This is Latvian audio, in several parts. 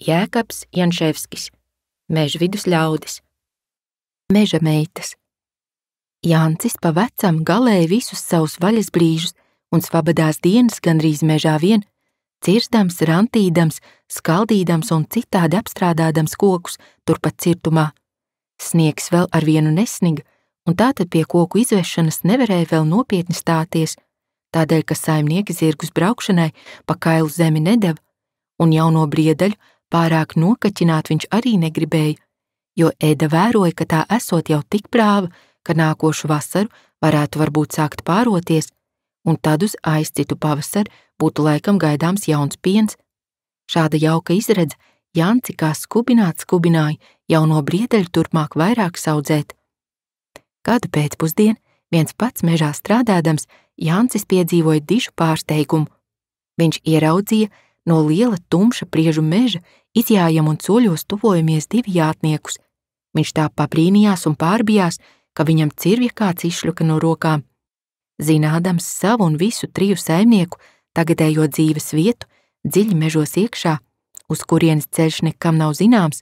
Jēkabs Janševskis, Mežvidus ļaudis. Meža meitas. Jancis pa vecam galēja visus savus vaļas brīžus un svabadās dienas gandrīz mežā vien, cirstdams, rantīdams, skaldīdams un citādi apstrādādams kokus turpat cirtumā. Sniegs vēl ar vienu nesniga, un tātad pie koku izvešanas nevarēja vēl nopietni stāties, tādēļ, ka saimnieki zirgus braukšanai pa kailu zemi nedeva, un jauno briedaļu pārāk nokaķināt viņš arī negribēja, jo Eda vēroja, ka tā esot jau tik brāva, ka nākošu vasaru varētu varbūt sākt pāroties, un tad uz aizcitu pavasaru būtu laikam gaidāms jauns piens. Šāda jauka izredze Janci kā skubināja jauno briedaļu turpmāk vairāk saudzēt. Kādu pēcpusdienu, viens pats mežā strādādams, Jancis piedzīvoja dižu pārsteigumu. Viņš ieraudzīja no liela tumša priežu meža izjājam un soļos tuvojamies divi jātniekus. Viņš tā pabrīnījās un pārbijās, ka viņam cirvja kāds izšļuka no rokām. Zinādams savu un visu triju saimnieku tagadējo dzīves vietu, dziļi mežos iekšā, uz kurienes ceļš nekam nav zināms,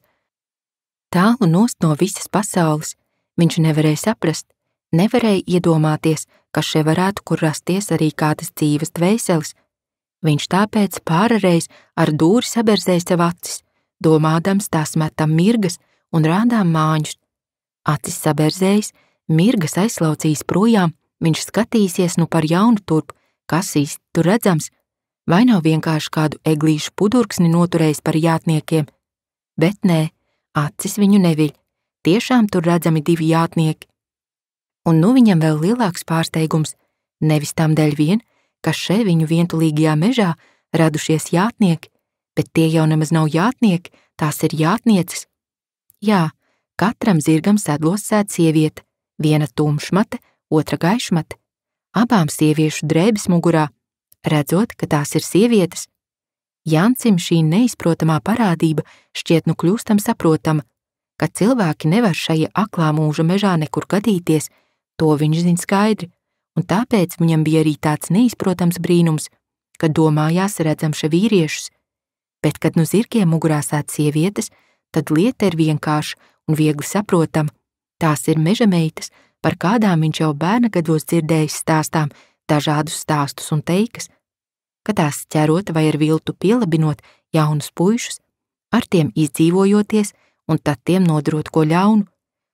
tālu nost no visas pasaules, viņš nevarēja saprast, nevarēja iedomāties, ka še varētu kur rasties arī kādas dzīves dvēseles. Viņš tāpēc pārareiz ar dūri saberzēja sev acis, domādams tās metam mirgas un rādām māņus. Acis saberzējis, mirgas aizslaucījis projām, viņš skatīsies nu par jaunu turp, kas īsti tur redzams, vai nav vienkārši kādu eglīšu pudurksni noturējis par jātniekiem. Bet nē, acis viņu neviļ, tiešām tur redzami divi jātnieki. Un nu viņam vēl lielāks pārsteigums, nevis tam dēļ vien, ka še viņu vientulīgajā mežā radušies jātnieki, bet tie jau nemaz nav jātnieki, tās ir jātnieces. Jā, katram zirgam sedlos sēd sieviete, viena tumšmate, otra gaišmate, abām sieviešu drēbes mugurā, redzot, ka tās ir sievietes. Jancim šī neizprotamā parādība šķiet nu kļūstam saprotama, ka cilvēki nevar šajā aklā mūža mežā nekur gadīties, to viņš zina skaidri, un tāpēc viņam bija arī tāds neizprotams brīnums, kad domājās redzam še vīriešus, bet kad nu zirgiem mugurā sēd sievietes, tad lieta ir vienkārša un viegli saprotama, tās ir meža meitas, par kādām viņš jau bērna gados dzirdējis stāstām dažādus stāstus un teikas, ka tās ķerot vai ar viltu pielabinot jaunus puišus, ar tiem izdzīvojoties un tad tiem nodarot ko ļaunu,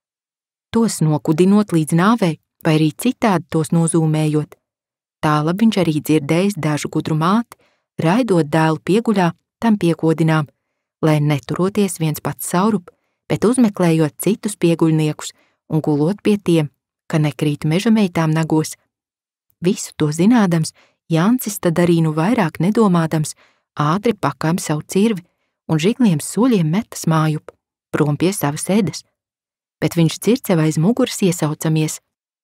tos nokudinot līdz nāvei vai arī citādi tos nozūmējot. Tālāk viņš arī dzirdējis dažu gudru māti, raidot dēlu pieguļā, tam piekodinām, lai neturoties viens pats saurup, bet uzmeklējot citus pieguļniekus un gulot pie tiem, ka nekrīt meža meitām nagos. Visu to zinādams, Jancis tad arī nu vairāk nedomādams, ātri pakām savu cirvi un žigliem soļiem metas mājup, prom pie savas Edas. Bet viņš dzird sev aiz muguras iesaucamies.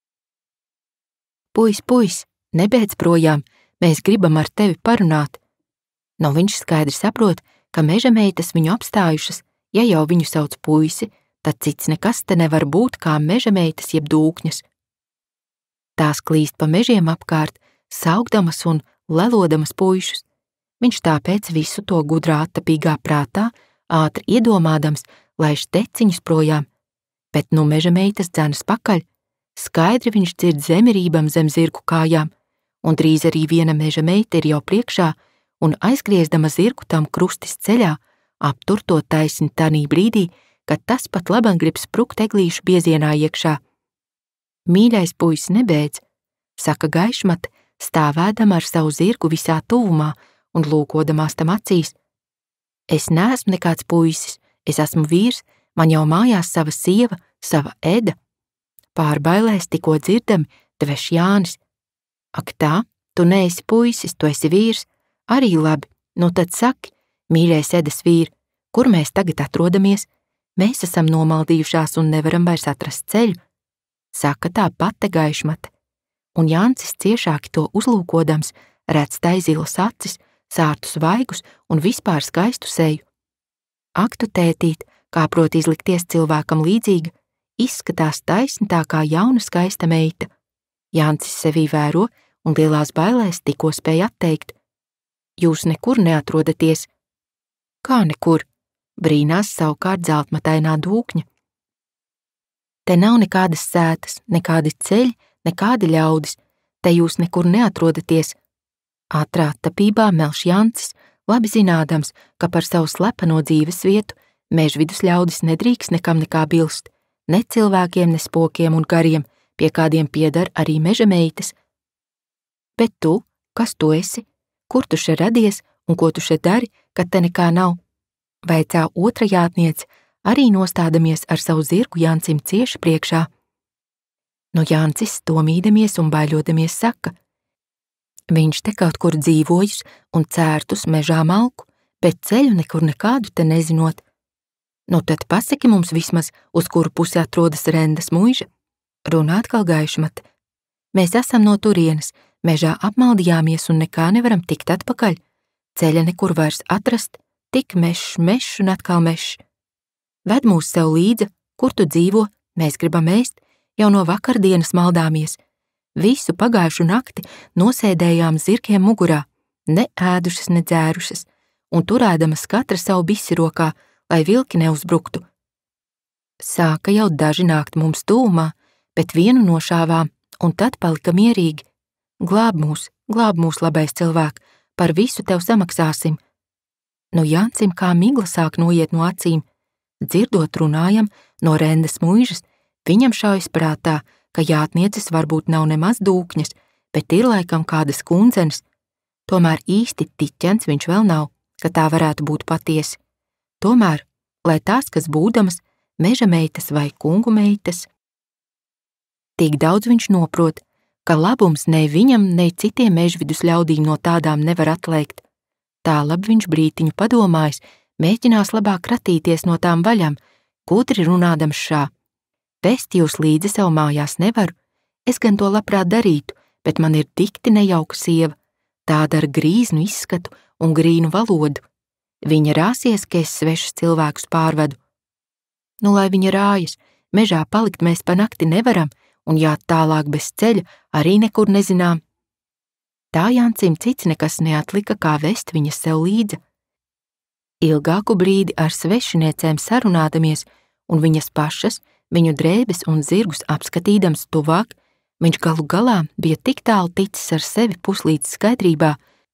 Puis, nebeidz projām, mēs gribam ar tevi parunāt. Nu viņš skaidri saprot, ka meža meitas viņu apstājušas, ja jau viņu sauc puisi, tad cits nekas te nevar būt kā meža meitas jeb dūkņas. Tās klīst pa mežiem apkārt, saugdamas un lelodamas puišus. Viņš tāpēc visu to gudrā attapīgā prātā, ātri iedomādams, laiž teciņus projām, bet nu meža meitas dzenas pakaļ, skaidri viņš dzird zemirībam zem zirgu kājām, un drīz arī viena meža meita ir jau priekšā, un aizgriezdama zirgu tam krustis ceļā, aptur to taisni tanī brīdī, kad tas pat labam grib sprukt eglīšu biezienā iekšā. Mīļais puisis nebeidz, saka gaišmate, stāvēdama ar savu zirgu visā tuvumā un lūkodamās tam acīs. Es neesmu nekāds puisis, es esmu vīrs, man jau mājās sava sieva, sava Eda. Pārbailēs tikko dzirdami, dveš Jānis. Ak tā, tu neesi puisis, tu esi vīrs, arī labi, nu tad saki, mīļais Edas vīri, kur mēs tagad atrodamies? Mēs esam nomaldījušās un nevaram vairs atrast ceļu, saka tā pati gaišmate, un Jancis ciešāki to uzlūkodams redz tai zilas acis, sārtus vaigus un vispār skaistu seju. Ak tu tētīt, kā prot izlikties cilvēkam līdzīga, izskatās taisni tā kā jauna skaista meita. Jancis sevī vēro un lielās bailēs tikko spēja atteikt. Jūs nekur neatrodaties. Kā nekur? brīnās savukārt zeltmatainā dūkņa. Te nav nekādas sētas, nekādi ceļi, nekādi ļaudis, te jūs nekur neatrodaties. Ātrā tapībā melš Jancis, labi zinādams, ka par savu slepeno dzīves vietu Mežvidus ļaudis nedrīkst nekam nekā bilst, ne cilvēkiem, ne spokiem un gariem, pie kādiem pieder arī meža meitas. Bet tu, kas tu esi? Kur tu še radies un ko tu še dari, kad te nekā nav? Vaicā otra jātniece, arī nostādamies ar savu zirgu Jancim cieši priekšā. Nu Jancis tomīdamies un baiļodamies saka: viņš te kaut kur dzīvojus un cērtus mežā malku, bet ceļu nekur nekādu te nezinot. Nu tad pasaki mums vismaz, uz kuru pusi atrodas Rendas muiža. Runa atkal gaišmate. Mēs esam no turienes, mežā apmaldījāmies un nekā nevaram tikt atpakaļ. Ceļa nekur vairs atrast, tik mešs un atkal mešs. Ved mūs sev līdzi, kur tu dzīvo, mēs gribam ēst, jau no vakardienas maldāmies. Visu pagājušu nakti nosēdējām zirgiem mugurā, ne ēdušas, ne dzērušas, un turēdamas katra savu bisi rokā, lai vilki neuzbruktu. Sāka jau daži nākt mums tūmā, bet vienu nošāvām, un tad palika mierīgi. Glāb mūs, labais cilvēk, par visu tev samaksāsim. Nu Jancim kā migla sāk noiet no acīm. Dzirdot runājam no Rendas muižas, viņam šaujas prātā, ka jātnieces varbūt nav nemaz dūkņas, bet ir laikam kādas kundzenes. Tomēr īsti tiķens viņš vēl nav, ka tā varētu būt patiesi. Tomēr, lai tās, kas būdamas, meža meitas vai kungu meitas. Tik daudz viņš noprot, ka labums ne viņam, ne citiem Mežvidus ļaudīm no tādām nevar atliekt. Tālab viņš brītiņu padomājis, mēģinās labāk kratīties no tām vaļām, gudri runādams šā. Vest jūs līdzi sev mājās nevaru, es gan to labprāt darītu, bet man ir dikti nejauka sieva, tāda ar grīznu izskatu un grīnu valodu. Viņa rāsies, ka es svešus cilvēkus pārvedu. Nu, lai viņa rājas, mežā palikt mēs pa nakti nevaram, un jāt tālāk bez ceļa arī nekur nezinām. Tā Jancim cits nekas neatlika, kā vest viņas sev līdzi. Ilgāku brīdi ar svešiniecēm sarunādamies, un viņas pašas, viņu drēbes un zirgus apskatīdams tuvāk, viņš galu galā bija tik tālu ticis ar sevi puslīdz skaidrībā,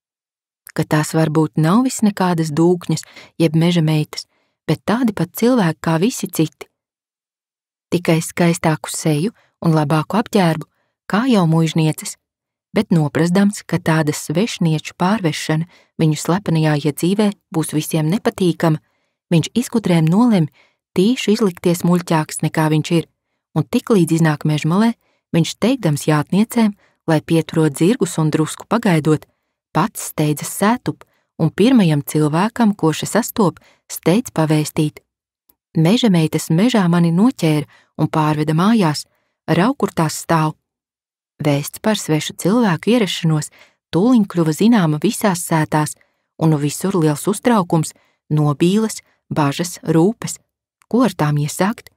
ka tās varbūt nav vis nekādas dūkņas, jeb meža meitas, bet tādi pat cilvēki kā visi citi. Tikai skaistāku seju un labāku apģērbu, kā jau muižnieces, bet noprasdams, ka tāda svešnieču pārvešana viņu slepenajā iedzīvē būs visiem nepatīkama, viņš izgudrēm nolem tīši izlikties muļķāks nekā viņš ir, un tiklīdz iznāk mežmalē, viņš teikdams jātniecēm, lai pieturot zirgus un drusku pagaidot, pats steidzas sētup, un pirmajam cilvēkam, ko še sastop, steidz pavēstīt. Meža meitas mežā mani noķēra un pārveda mājās, rauj, kur tās stāv. Vēsts par svešu cilvēku ierašanos tūliņ kļuva zināma visās sētās, un nu visur liels uztraukums, nobīles, bažas, rūpes. Ko ar tām iesākt?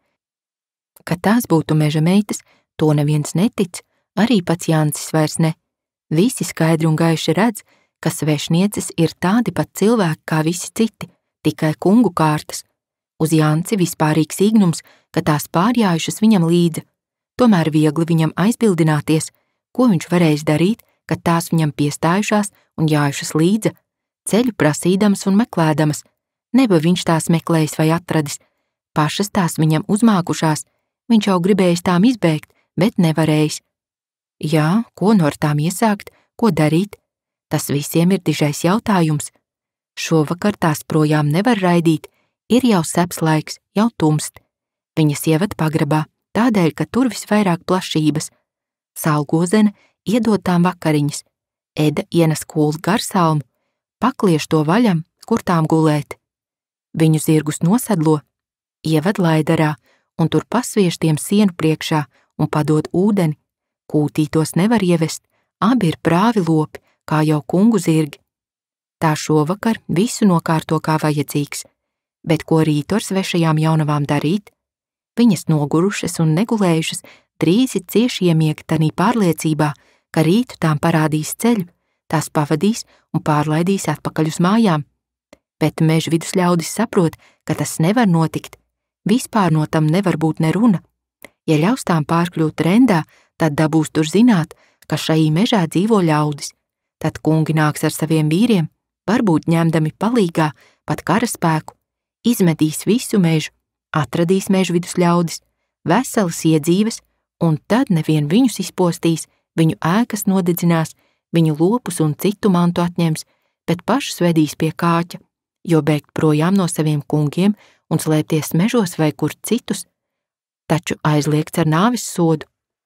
Ka tās būtu meža meitas, to neviens netic, arī pats Jancis vairs ne. Visi skaidri un gaiši redz, ka svešnieces ir tādi pat cilvēki kā visi citi, tikai kungu kārtas. Uz Janci vispārīgs īgnums, ka tās pārjājušas viņam līdzi, tomēr viegli viņam aizbildināties, ko viņš varējis darīt, kad tās viņam piestājušās un jājušas līdzi, ceļu prasīdamas un meklēdamas. Neba viņš tās meklējis vai atradis, pašas tās viņam uzmākušās, viņš jau gribējis tām izbēgt, bet nevarējis. Jā, ko no ar tām iesākt, ko darīt? Tas visiem ir dižais jautājums. Šovakar tās projām nevar raidīt, ir jau seps laiks, jau tumst. Viņas ievad pagrabā, tādēļ, ka tur visvairāk plašības. Salgozene iedod tām vakariņas, Eda ienes kūlu garsalmu, paklieš to vaļam, kur tām gulēt. Viņu zirgus nosedlo, ieved laidarā un tur pasviež tiem sienu priekšā un padod ūdeni. Kūtītos nevar ievest, abi ir prāvi lopi, kā jau kungu zirgi. Tā šovakar visu nokārto kā vajadzīgs, bet ko rītu ar svešajām jaunavām darīt? Viņas nogurušas un negulējušas drīzi cieši iemiega tanī pārliecībā, ka rītu tām parādīs ceļu, tās pavadīs un pārlaidīs atpakaļ uz mājām. bet meža vidus ļaudis saprot, ka tas nevar notikt. Vispār no tam nevar būt ne runa. Ja ļaus tām pārkļūt rendā, tad dabūs tur zināt, ka šajā mežā dzīvo ļaudis. Tad kungi nāks ar saviem vīriem, varbūt ņemdami palīgā pat karaspēku, izmetīs visu mežu, atradīs meža vidus ļaudis, veselas iedzīves, un tad nevien viņus izpostīs, viņu ēkas nodedzinās, viņu lopus un citu mantu atņems, bet pašus vedīs pie kāķa, jo bēgt projām no saviem kungiem un slēpties mežos vai kur citus, taču aizliegts ar nāves sodu.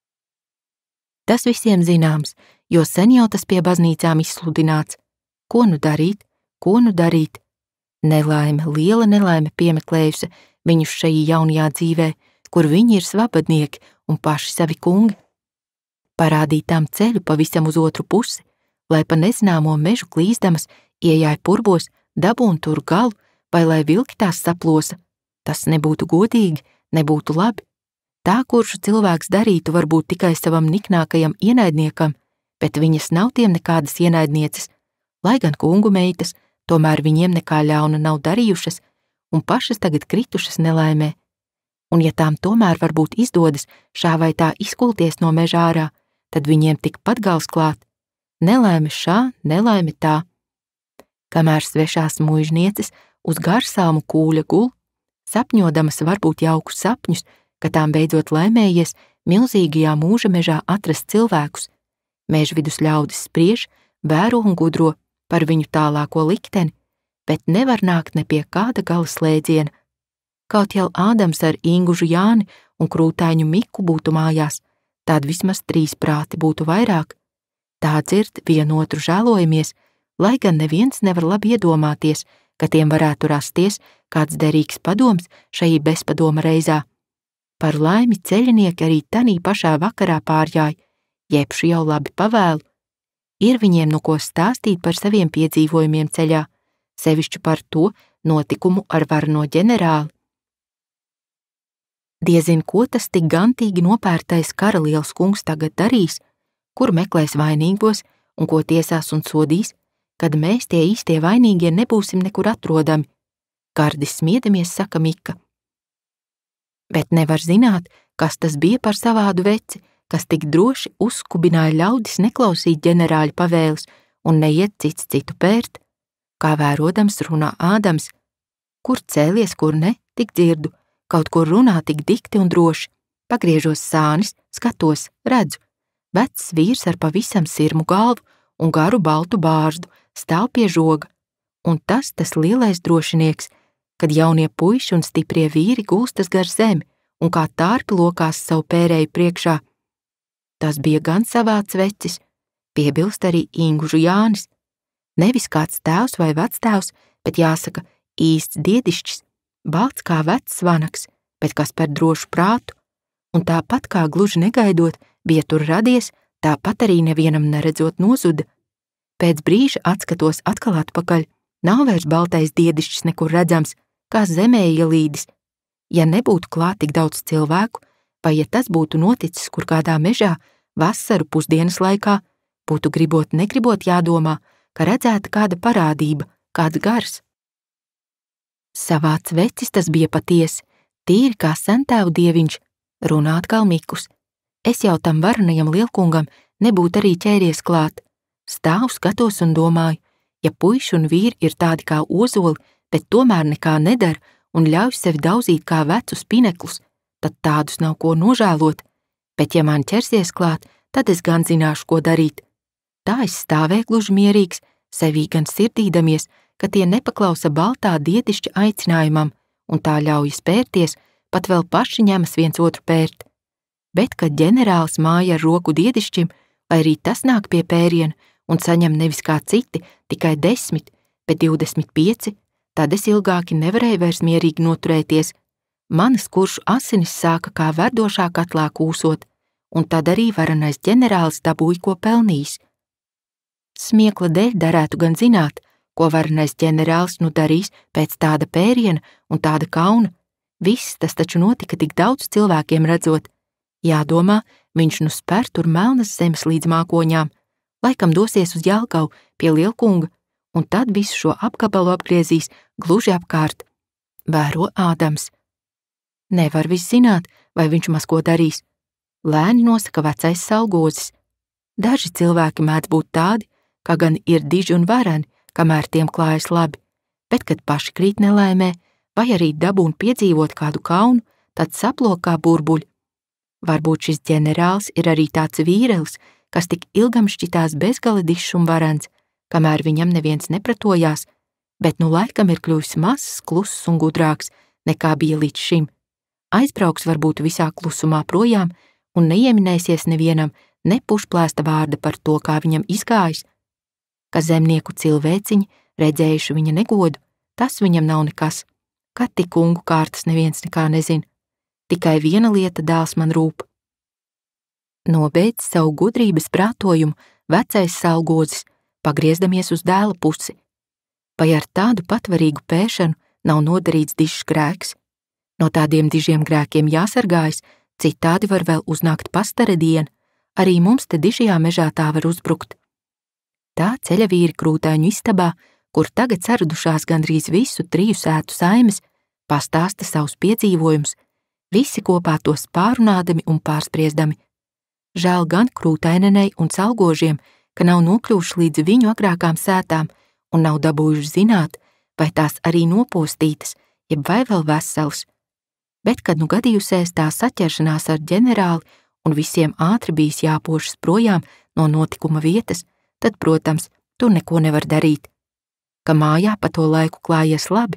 Tas visiem zināms, jo sen jau tas pie baznīcām izsludināts. Ko nu darīt, ko nu darīt? Nelaime, liela nelaime piemeklējusi viņus šajā jaunajā dzīvē, kur viņi ir svabadnieki un paši savi kungi. Parādīt tām ceļu pavisam uz otru pusi, lai pa nezināmo mežu klīzdamas iejāja purbos, dabūn tur galu, vai lai vilki tās saplosa. Tas nebūtu godīgi, nebūtu labi. Tā, kuršu cilvēks darītu, varbūt tikai savam niknākajam ienaidniekam, bet viņas nav tiem nekādas ienaidnieces, lai gan kungu meitas, tomēr viņiem nekā ļauna nav darījušas un pašas tagad kritušas nelaimē. Un ja tām tomēr varbūt izdodas šā vai tā izkulties no meža ārā, tad viņiem tikpat gals klāt. Nelaime šā, nelaime tā. Kamēr svešās muižnieces uz garsalmu kūļa gul, sapņodamas varbūt jaukus sapņus, ka tām beidzot laimējies milzīgajā mūža mežā atrast cilvēkus. Meža vidus ļaudis spriež, vēro un gudro par viņu tālāko likteni, bet nevar nākt ne pie kāda gala slēdziena. Kaut jau Ādams ar Ingužu Jāni un krūtaiņu Miku būtu mājās, tad vismaz 3 prāti būtu vairāk. Tā dzird vienotru žēlojamies, lai gan neviens nevar labi iedomāties, ka tiem varētu rasties kāds derīgs padoms šajā bezpadoma reizā. Par laimi ceļinieki arī tanī pašā vakarā pārjāja, jebšu jau labi pavēlu. Ir viņiem no ko stāstīt par saviem piedzīvojumiem ceļā, sevišķi par to notikumu ar varno ģenerāli. Diezin, ko tas tik gantīgi nopērtais karaliels kungs tagad darīs, kur meklēs vainīgos un ko tiesās un sodīs, kad mēs tie īstie vainīgie nebūsim nekur atrodami. Gardi smiedamies, saka Mika. Bet nevar zināt, kas tas bija par savādu veci, kas tik droši uzskubināja ļaudis neklausīt ģenerāļa pavēles un neiet cits citu pērt. Kā vērodams runā Ādams, kur cēlies, kur ne, tik dzirdu, kaut kur runā tik dikti un droši. Pagriežos sānis, skatos, redzu. Vecs vīrs ar pavisam sirmu galvu un garu baltu bārzdu stāv pie žoga, un tas lielais drošinieks, kad jaunie puiši un stiprie vīri gulstas gar zemi un kā tārpi lokās savu pērēju priekšā. Tas bija gan savāds vecis, piebilst arī Ingužu Jānis. Nevis kāds tēvs vai vectēvs, bet jāsaka īsts diedišķis, balts kā vecs vanaks, bet kas par drošu prātu, un tāpat kā gluži negaidot bija tur radies, tāpat arī nevienam neredzot nozuda. Pēc brīža atskatos atkal atpakaļ, nav vairs baltais diedišķis nekur redzams, kā zemē ielīdis. Ja nebūtu klāt tik daudz cilvēku, vai ja tas būtu noticis kur kādā mežā vasaru pusdienas laikā, būtu gribot negribot jādomā, ka redzēta kāda parādība, kāds gars. Savāds vecis tas bija patiesi, tīri kā sentēvu dieviņš, runā atkal Mikus. Es jau tam varenajam lielkungam nebūtu arī ķēries klāt. Stāvu, skatos un domāju, ja puiši un vīri ir tādi kā ozoli, bet tomēr nekā nedara un ļauj sevi daudzīt kā vecus pineklus, tad tādus nav ko nožēlot, bet ja man ķersies klāt, tad es gan zināšu, ko darīt. Tā es stāvēju gluži mierīgs, sevī gan sirdīdamies, ka tie nepaklausa baltā diedišķa aicinājumam un tā ļaujas pērties, pat vēl paši ņemas viens otru pērt. Bet, kad ģenerālis māja ar roku diedišķim, vai arī tas nāk pie pēriena un saņem nevis kā citi, tikai 10, bet 25, tad es ilgāki nevarēju vairs mierīgi noturēties. Manas kuršu asinis sāka kā verdošā katlā kūsot, un tad arī varenais ģenerālis dabūja, ko pelnījis. Smiekla dēļ darētu gan zināt, ko varenais ģenerālis nu darīs pēc tāda pēriena un tāda kauna. Viss tas taču notika tik daudz cilvēkiem redzot. Jādomā, viņš nu spēr tur melnas zemes līdz mākoņām, laikam dosies uz Jelgavu pie lielkunga un tad visu šo apgabalu apgriezīs gluži apkārt. Vēro Ādams. Nevar viss zināt, vai viņš maz ko darīs. Lēni nosaka vecais salgozis. Daži cilvēki mēdz būt tādi, kā gan ir diži un vareni, kamēr tiem klājas labi, bet kad paši krīt nelaimē, vai arī dabūn piedzīvot kādu kaunu, tad saplok kā burbuļi. Varbūt šis ģenerālis ir arī tāds vīrelis, kas tik ilgam šķitās bezgala dišs un varens, kamēr viņam neviens nepratojās, bet nu laikam ir kļuvis mazs, kluss un gudrāks, nekā bija līdz šim. Aizbrauks varbūt visā klusumā projām un neieminēsies nevienam ne pušplēsta vārda par to, kā viņam izgājis. Ka zemnieku cilvēciņi, redzējuši viņa negodu, tas viņam nav nekas, kad tik kungu kārtas neviens nekā nezin. Tikai viena lieta dēls man rūp. Nobeidz savu gudrības prātojumu vecais salgozis, pagriezdamies uz dēla pusi. Vai ar tādu patvarīgu pēšanu nav nodarīts dižs grēks? No tādiem dižiem grēkiem jāsargājas, citādi var vēl uznākt pastara diena, arī mums te dižajā mežā tā var uzbrukt. Tā ceļa vīri krūtaiņu istabā, kur tagad saradušās gandrīz visu 3 sētu saimes, pastāsta savus piedzīvojumus, visi kopā tos pārunādami un pārspriesdami. Žēl gan krūtainenei un salgožiem, ka nav nokļuvuši līdz viņu agrākām sētām un nav dabūjuši zināt, vai tās arī nopostītas, jeb vai vēl veselas. Bet, kad nu gadījusies tā saķeršanās ar ģenerāli un visiem ātri bijis jāpošas projām no notikuma vietas, tad, protams, tur neko nevar darīt. Ka mājā pa to laiku klājies labi,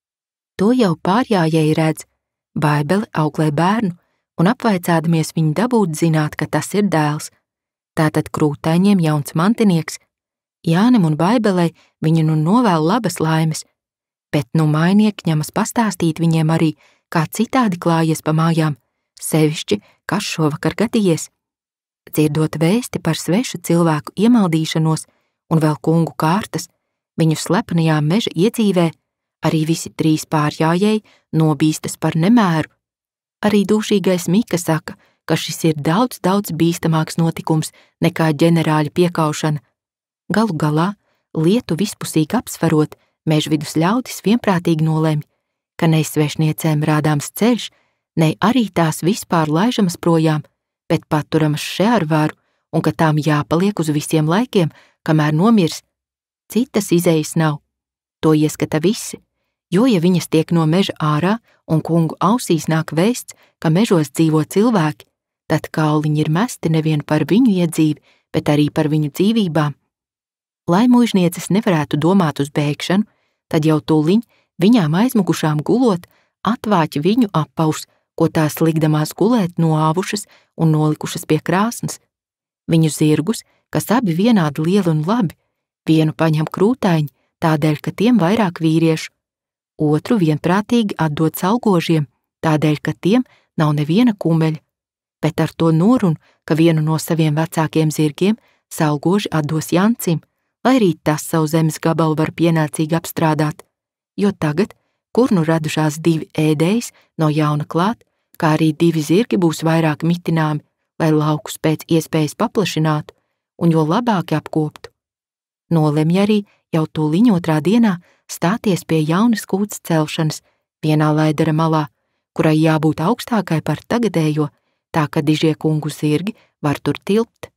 to jau pārjājēji redz, Baibele auklē bērnu un apvaicādamies viņu dabūt zināt, ka tas ir dēls. Tātad krūtaiņiem jauns mantinieks, Jānim un Baibelei viņi nu novēl labas laimes, bet nu mainieki ņemas pastāstīt viņiem arī, kā citādi klājies pa mājām, sevišķi, kas šovakar gadījies. Dzirdot vēsti par svešu cilvēku iemaldīšanos un vēl kungu kārtas, viņu slepenajā meža iedzīvē, arī visi 3 pārjājēji nobīstas par nemēru. Arī dūšīgais Mika saka, ka šis ir daudz bīstamāks notikums nekā ģenerāļa piekaušana. Galu galā, lietu vispusīgi apsverot, mežvidus ļaudis vienprātīgi nolemj, ka ne svešniecēm rādāms ceļš, ne arī tās vispār laižamas projām, bet paturamas še ar varu un ka tām jāpaliek uz visiem laikiem, kamēr nomirs. Citas izejas nav. To ieskata visi, jo ja viņas tiek no meža ārā un kungu ausīs nāk vēsts, ka mežos dzīvo cilvēki, tad kauliņi ir mesti nevien par viņu iedzīvi, bet arī par viņu dzīvībām. Lai muižnieces nevarētu domāt uz bēgšanu, tad jau tūliņ viņām aizmugušām gulot, atvāķi viņu apaus, ko tās likdamās gulēt noāvušas un nolikušas pie krāsnes. Viņu zirgus, kas abi vienādi lieli un labi, vienu paņem krūtaiņi, tādēļ, ka tiem vairāk vīriešu, otru vienprātīgi atdod salgožiem, tādēļ, ka tiem nav neviena kumeļa, bet ar to norunu, ka vienu no saviem vecākiem zirgiem salgoži atdos Jancim, lai arī tas savu zemes gabalu var pienācīgi apstrādāt, jo tagad, kur nu radušās 2 ēdējs no jauna klāt, kā arī 2 zirgi būs vairāk mitināmi, lai laukus pēc iespējas paplašinātu un jo labāk apkoptu. Nolemj arī jau tūliņ 2. dienā stāties pie jaunas kūts celšanas vienā laidara malā, kurai jābūt augstākai par tagadējo, tā ka dižie kungu zirgi var tur tilpt.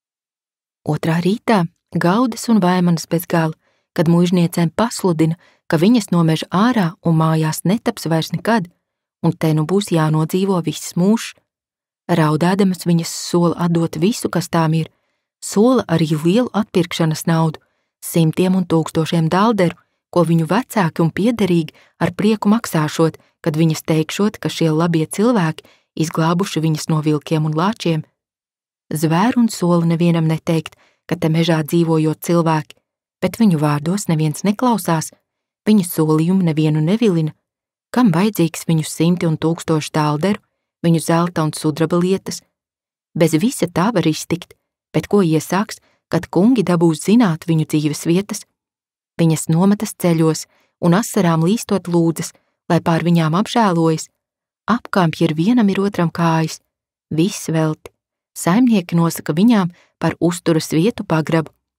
2. rītā gaudas un vaimanas bez gala, kad muižniecēm pasludina, ka viņas no meža ārā un mājās netaps vairs nekad, un te nu būs jānodzīvo viss mūžs. Raudādamas viņas sola atdot visu, kas tām ir, sola arī lielu atpirkšanas naudu, 100 un 1000 dalderu, ko viņu vecāki un piederīgi ar prieku maksāšot, kad viņas teikšot, ka šie labie cilvēki izglābuši viņas no vilkiem un lāčiem. Zvēru un sola nevienam neteikt, ka te mežā dzīvojot cilvēki, bet viņu vārdos neviens neklausās, viņu solījumi nevienu nevilina, kam vajadzīgs viņu 100 un 1000 dalderu, viņu zelta un sudraba lietas. Bez visa tā var iztikt, bet ko iesāks, kad kungi dabūs zināt viņu dzīves vietas? Viņas nometas ceļos un asarām līstot lūdzas, lai pār viņām apžēlojas. Apkampji ir vienam ir otram kājas, viss velti. Saimnieki nosaka viņām par uzturas vietu pagrabu,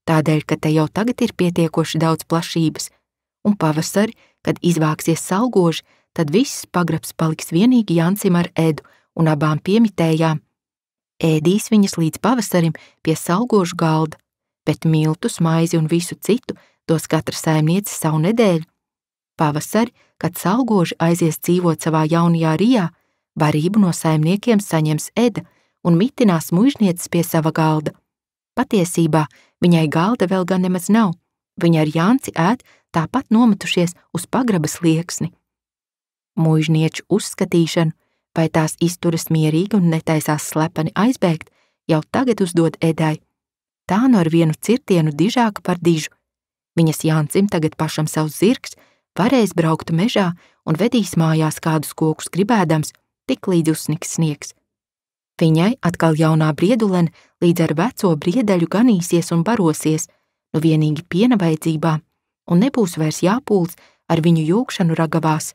tādēļ, ka te jau tagad ir pietiekoši daudz plašības, un pavasari, kad izvāksies salgoži, tad viss pagrabs paliks vienīgi Jancim ar Edu un abām piemitējām. Ēdīs viņas līdz pavasarim pie salgožu galda, bet miltus, maizi un visu citu dos katra saimniece savu nedēļu. Pavasari, kad salgoži aizies dzīvot savā jaunajā rijā, barību no saimniekiem saņems Eda un mitinās muižnieces pie sava galda. Patiesībā viņai galda vēl gan nemaz nav, viņa ar Janci ēd tāpat nometušies uz pagraba slieksni. Muižnieču uzskatīšanu, vai tās izturas mierīgi un netaisās slepeni aizbēgt, jau tagad uzdod Edai. Tā nu ar vienu cirtienu dižāka par dižu. Viņas Jancim tagad pašam savs zirgs, varēs braukt mežā un vedīs mājās kādus kokus gribēdams, tik līdz uzsniks sniegs. Viņai atkal jaunā briedulene līdz ar veco briedeļu ganīsies un barosies, nu vienīgi piena vajadzībā, un nebūs vairs jāpūls ar viņu jūkšanu ragavās.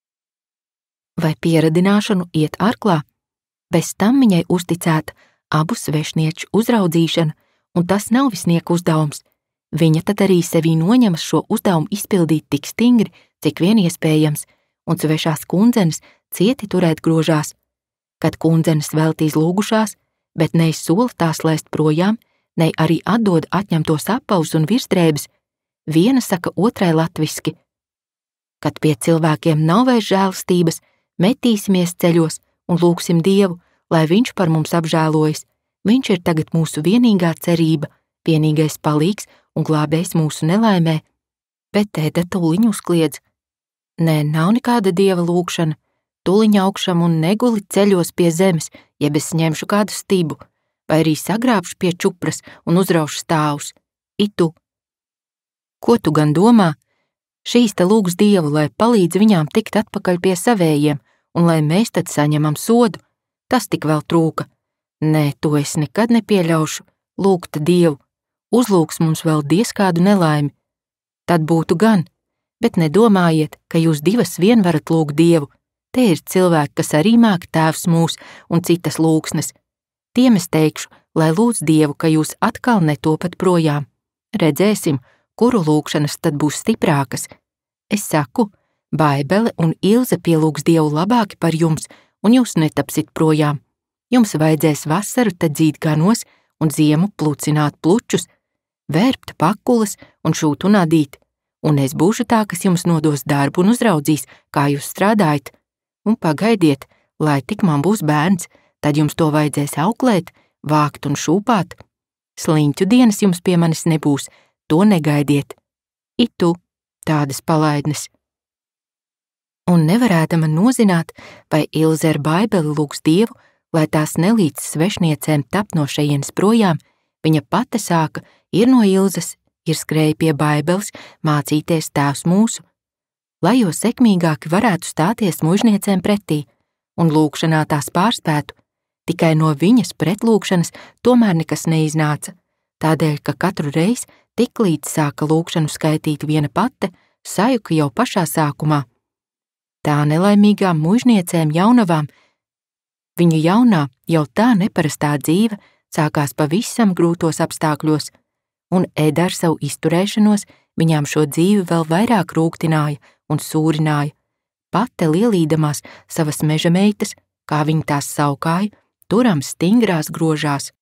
Vai pieradināšanu iet arklā, bez tam viņai uzticēta abu svešnieču uzraudzīšana, un tas nav visnieka uzdevums. Viņa tad arī sevī noņemas šo uzdevumu izpildīt tik stingri, cik vien iespējams, un svešās kundzenes cieti turēt grožās. Kad kundzenes veltīs lūgušās, bet neizsola tās laist projām, ne arī atdod atņemtos apavus un virsdrēbes, viena saka otrai latviski. Kad pie cilvēkiem nav vairs žēlstības, metīsimies ceļos un lūgsim Dievu, lai viņš par mums apžēlojas. Viņš ir tagad mūsu vienīgā cerība, vienīgais palīgs un glābējs mūsu nelaimē. Bet Eda tūliņ uzkliedz. Nē, nav nekāda Dieva lūgšana. Tūliņ augšam un neguli ceļos pie zemes, jeb es ņemšu kādu stibu, vai arī sagrābšu pie čupras un uzraušu stāvus. Tu. Ko tu gan domā? Šīs te lūgs Dievu, lai palīdz viņām tikt atpakaļ pie savējiem, un lai mēs tad saņemam sodu. Tas tik vēl trūka. Nē, to es nekad nepieļaušu. Lūgta Dievu. Uzlūgs mums vēl diez kādu nelaimi. Tad būtu gan, bet nedomājiet, ka jūs divas vien varat lūgt Dievu. Te ir cilvēki, kas arī māk Tēvs mūs un citas lūgsnes. Tiem es teikšu, lai lūdz Dievu, ka jūs atkal netopat projām. Redzēsim, kuru lūgšanas tad būs stiprākas. Es saku, Baibele un Ilze pielūgs Dievu labāki par jums, un jūs netapsit projām. Jums vajadzēs vasaru tad dzīt ganos un ziemu plucināt plučus, vērpt pakulas un šūt un adīt, un es būšu tā, kas jums nodos darbu un uzraudzīs, kā jūs strādājat. Un pagaidiet, lai tik man būs bērns, tad jums to vajadzēs auklēt, vākt un šūpāt. Sliņķu dienas jums pie manis nebūs, to negaidiet. Tu, tādas palaidnes. Un nevarēdama nozināt, vai Ilze ar Baibeli lūgs Dievu, lai tās nelīdz svešniecēm tap no šejienes projām, viņa pati sāka, ir no Ilzes, ir skrēja pie Baibeles, mācīties Tēvs mūsu, lai jo sekmīgāki varētu stāties muižniecēm pretī, un lūgšanā tās pārspētu. Tikai no viņas pretlūgšanas tomēr nekas neiznāca, tādēļ, ka katru reizi tiklīdz sāka lūgšanu skaitīt viena pate, sajuka jau pašā sākumā. Tā nelaimīgām muižniecēm jaunavām, viņu jaunā, jau tā neparastā dzīve sākās pavisam grūtos apstākļos, un Eda ar savu izturēšanos viņām šo dzīvi vēl vairāk rūgtināja un sūrināja, pate lielīdamās savas meža meitas, kā viņa tās saukāja, turam stingrās grožās.